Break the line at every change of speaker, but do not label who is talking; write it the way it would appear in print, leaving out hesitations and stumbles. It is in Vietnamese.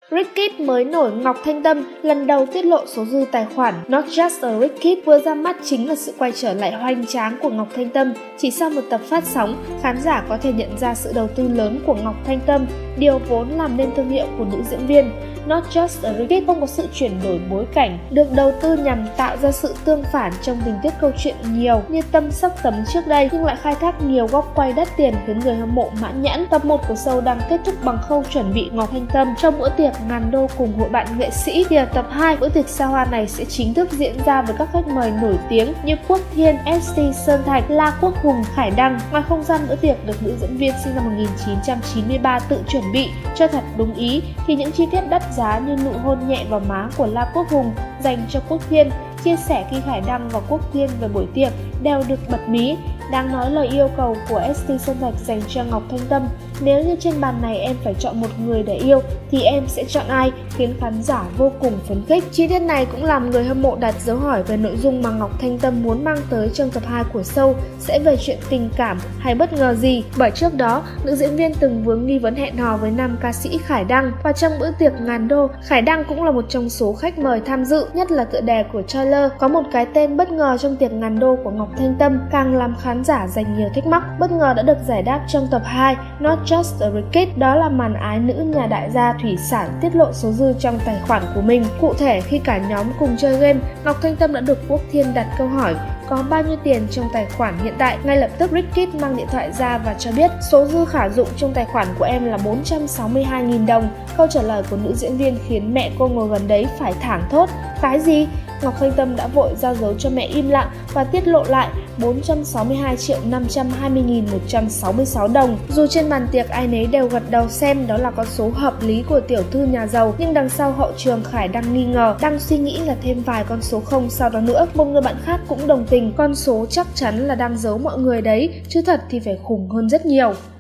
Rickit mới nổi Ngọc Thanh Tâm lần đầu tiết lộ số dư tài khoản. Not Just a Rickit vừa ra mắt chính là sự quay trở lại hoành tráng của Ngọc Thanh Tâm. Chỉ sau một tập phát sóng, khán giả có thể nhận ra sự đầu tư lớn của Ngọc Thanh Tâm, điều vốn làm nên thương hiệu của nữ diễn viên. Not Just a Rickit không có sự chuyển đổi bối cảnh, được đầu tư nhằm tạo ra sự tương phản trong tình tiết câu chuyện nhiều như Tâm Sắc Tấm trước đây, nhưng lại khai thác nhiều góc quay đắt tiền khiến người hâm mộ mãn nhãn. Tập 1 của show đang kết thúc bằng khâu chuẩn bị Ngọc Thanh Tâm trong bữa tiệc ngàn đô cùng hội bạn nghệ sĩ. Thì ở tập 2, bữa tiệc xa hoa này sẽ chính thức diễn ra với các khách mời nổi tiếng như Quốc Thiên, ST Sơn Thạch, La Quốc Hùng, Khải Đăng. Ngoài không gian bữa tiệc được nữ diễn viên sinh năm 1993 tự chuẩn bị cho thật đúng ý, thì những chi tiết đắt giá như nụ hôn nhẹ vào má của La Quốc Hùng dành cho Quốc Thiên, chia sẻ khi Khải Đăng và Quốc Thiên về buổi tiệc đều được bật mí. Đáng nói lời yêu cầu của ST Sơn Thạch dành cho Ngọc Thanh Tâm: nếu như trên bàn này em phải chọn một người để yêu thì em sẽ chọn ai, khiến khán giả vô cùng phấn khích. Chi tiết này cũng làm người hâm mộ đặt dấu hỏi về nội dung mà Ngọc Thanh Tâm muốn mang tới trong tập 2 của show sẽ về chuyện tình cảm hay bất ngờ gì. Bởi trước đó, nữ diễn viên từng vướng nghi vấn hẹn hò với nam ca sĩ Khải Đăng, và trong bữa tiệc ngàn đô, Khải Đăng cũng là một trong số khách mời tham dự. Nhất là tựa đề của trailer có một cái tên bất ngờ trong tiệc ngàn đô của Ngọc Thanh Tâm càng làm khán giả dành nhiều thắc mắc. Bất ngờ đã được giải đáp trong tập 2 Not Just a Rickit, đó là màn ái nữ nhà đại gia thủy sản tiết lộ số dư trong tài khoản của mình. Cụ thể, khi cả nhóm cùng chơi game, Ngọc Thanh Tâm đã được Quốc Thiên đặt câu hỏi có bao nhiêu tiền trong tài khoản hiện tại. Ngay lập tức Rickit mang điện thoại ra và cho biết số dư khả dụng trong tài khoản của em là 462.000 đồng. Câu trả lời của nữ diễn viên khiến mẹ cô ngồi gần đấy phải thảng thốt: cái gì? Ngọc Thanh Tâm đã vội ra dấu cho mẹ im lặng và tiết lộ lại 462.520.166 đồng. Dù trên bàn tiệc ai nấy đều gật đầu xem đó là con số hợp lý của tiểu thư nhà giàu, nhưng đằng sau hậu trường Khải đang nghi ngờ, đang suy nghĩ là thêm vài con số không sau đó nữa. Một người bạn khác cũng đồng tình, con số chắc chắn là đang giấu mọi người đấy, chứ thật thì phải khủng hơn rất nhiều.